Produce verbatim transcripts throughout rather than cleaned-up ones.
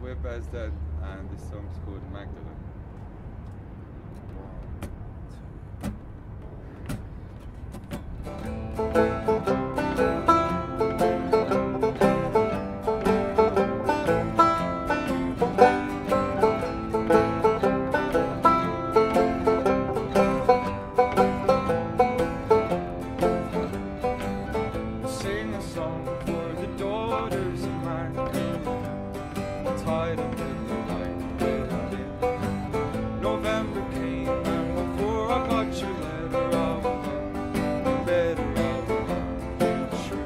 we're Ferdinand, and this song's called Magdalene. Sing a song for the daughters of Magdalene, tied up in the light within. November came, and before I got your letter, I was up better out of true.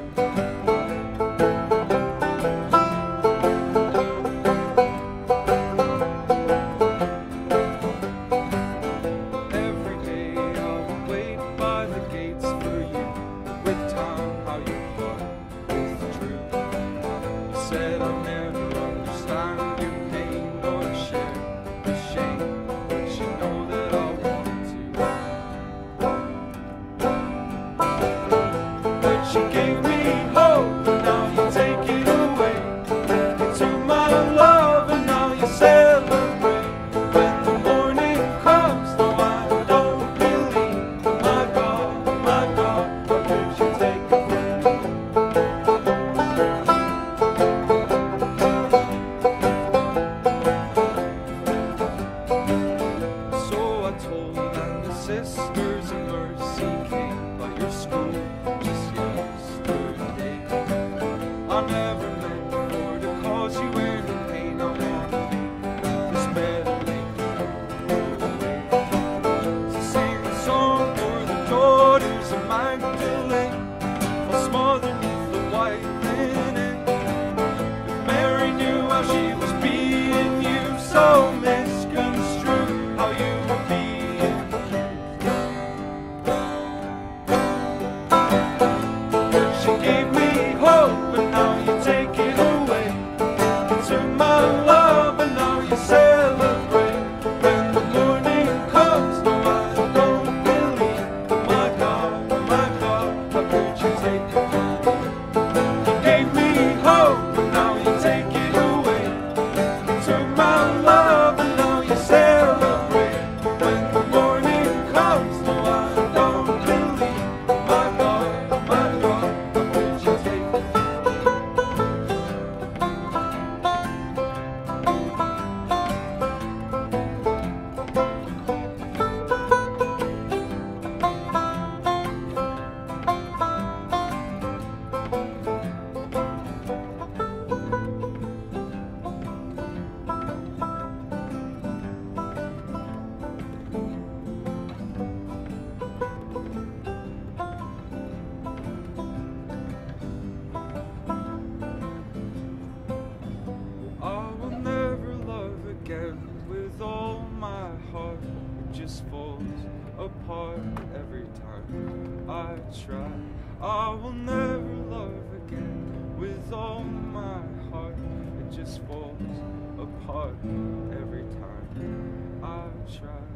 Every day I would wait by the gates for you, with time how you said I'll never understand your pain or share the shame, but you know that I want to. But you gave me hope, and now you take it away. You took my love, and now you celebrate. When the morning comes, no, I don't believe. My God, my God, how could you take it from me? Sisters of Mercy came by your school just yesterday. I never meant for to cause you any pain. I want to be this better make you go away. So sing a song for the daughters of Magdalene, while small beneath the white linen. If Mary knew how she was being used, so misconstrued, how you were being. She gave me hope, and now you take it away. You took my love, and now you celebrate. When the morning comes, no, I don't believe. My God, my God, how could you take it from me? You gave me hope, and now you take it away. You took my love, and now you celebrate. When the morning comes, no, I don't believe. My God, my God. With all my heart, it just falls apart every time I try. I will never love again. With all my heart, it just falls apart every time I try.